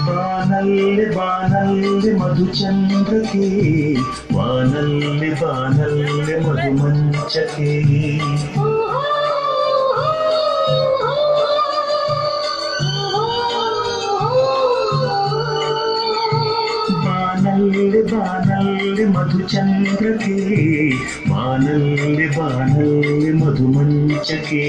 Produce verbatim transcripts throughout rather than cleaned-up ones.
ಬಾನಲ್ಲಿ ಬಾನಲ್ಲಿ ಮಧುಚಂದ್ರಕ್ಕೆ ಬಾನಲ್ಲಿ ಬಾನಲ್ಲಿ ಮಧುಮಂಚಕ್ಕೆ ಬಾನಲ್ಲಿ ಬಾನಲ್ಲಿ ಮಧುಚಂದ್ರಕ್ಕೆ ಬಾನಲ್ಲಿ ಬಾನಲ್ಲಿ ಮಧುಮಂಚಕ್ಕೆ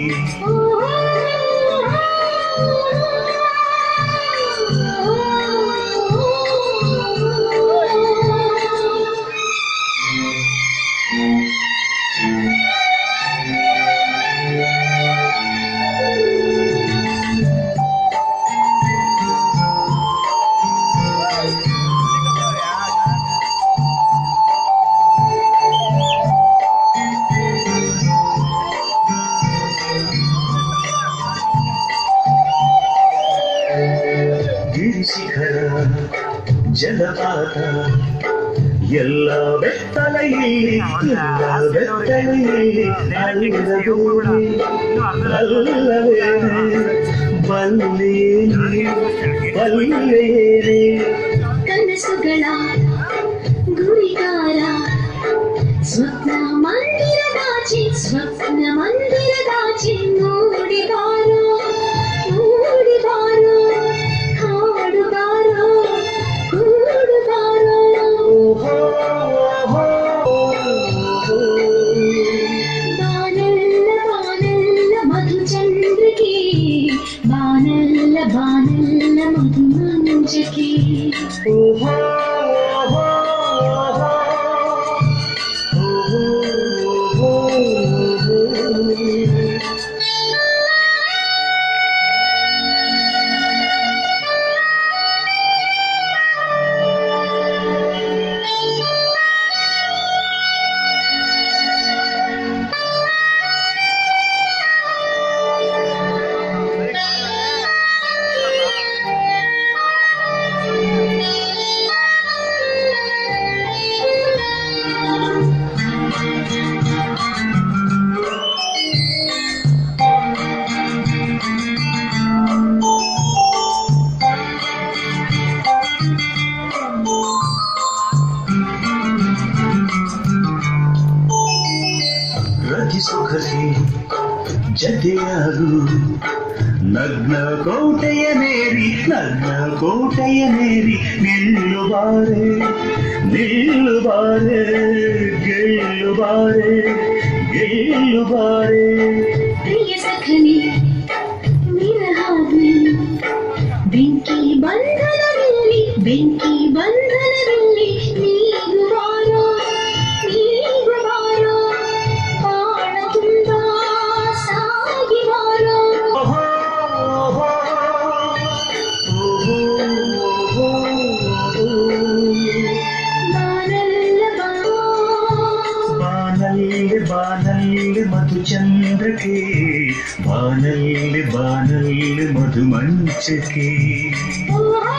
ಗಿರಿಶಿಖರ ಜಲಪಾತ ಎಲ್ಲ ಬೆತ್ತಲೆಯಲ್ಲಿ ಎಲ್ಲ ಬೆತ್ತಲೆಯಲ್ಲಿ ಅಲ್ಲವೇ ಬಲ್ಲೇನೆ ಬಲ್ಲೇನೆ ಕನಸುಗಳ ಗುರಿಗಾರ ಸ್ವಪ್ನ ಮಂದಿರದಾಚೆ ಸ್ವಪ್ನ ಮಂದಿರದಾಚೆ ನೋಡಿ ಬಾರೋ ನೋಡಿ ಬಾರೋ ಹಾಡು ಬಾರೋ ಕೂಡು ಬಾರೋ ಬಾನಲ್ಲ ಬಾನಲ್ಲ ಮಧುಚಂದ್ರಿಕೆ ಬಾನಲ್ಲ ಬಾನಲ್ಲ ಮಧುಮಂಜಕೆ ಸುಖಸಿ ಜತೆಯಾರು ನಗ್ನ ಕೋಟೆಯ ನೇರಿ ನಗ್ನ ಕೋಟೆಯ ನೇರಿ ನಿಲ್ಲುಬಾರೆ ನಿಲ್ಲುಬಾರೆ ಗೆಲ್ಲುಬಾರೆ ಗೆಲ್ಲುಬಾರೆ ಪ್ರಿಯ ಸಖನಿ ನಿರಹಾಗ್ನಿ ಬೆಂಕಿ ಬಂಧನದಲ್ಲಿ ಬೆಂಕಿ ಬಂಧನದಲ್ಲಿ ನೀಗು ಬಾರೋ ನೀಗು ಬಾರೋ ಬಾಣ ತುಂಬ ಸಾಗಿ ಬಾರೋ ಬಾನಲ್ಲಿ ಬಾನಲ್ಲಿ ಮಧುಚಂದ್ರಕ್ಕೆ ಬಾನಲ್ಲಿ ಬಾನಲ್ಲಿ ಮಧುಮಂಚಕ್ಕೆ